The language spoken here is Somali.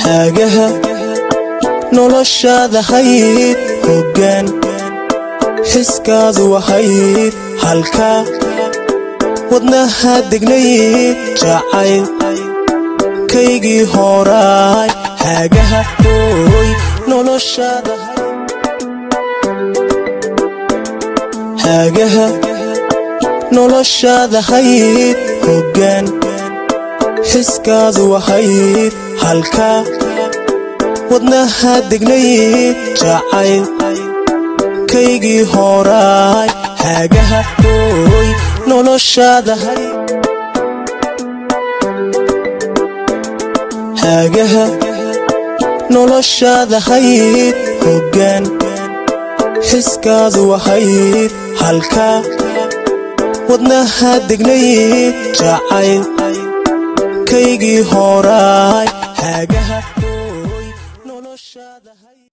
hagaha noloshada hayd hoggaan xiskaadu wahayd halka wadnaha degnayd jacayl kaygii horaay hagaha hooy noloshada hagaha noloshada hayd hoggaan xiskaadu wahayd halka wadnaha degnayd jacayl kaygii horaay hagaha hooy noloshada hagaha noloshada hayd hoggaan xiskaadu wahayd halka wadnaha degnayd jacayl kaygii horaay hagaha hooy noloshada